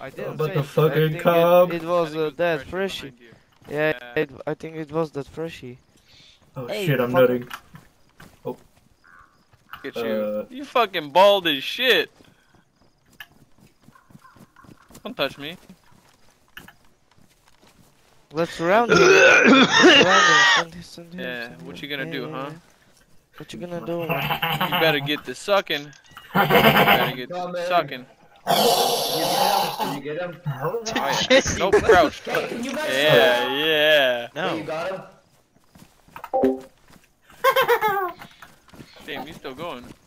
I didn't But say the shit. I fucking think cop. it was that Freshie freshy. behind you. Yeah, I think it was that freshy. Oh Hey, shit, I'm fuck. nutting. Oh. Look at you. You fucking bald as shit. Don't touch me. Let's surround him. Stand him. Yeah, what you gonna do, huh? What you gonna do? You better get the sucking. You better get the sucking. Did you get him? Oh, yeah. Jesse, No what crouch. Hey, can you guys Yeah. Hey, you No. got him? Damn, you still going.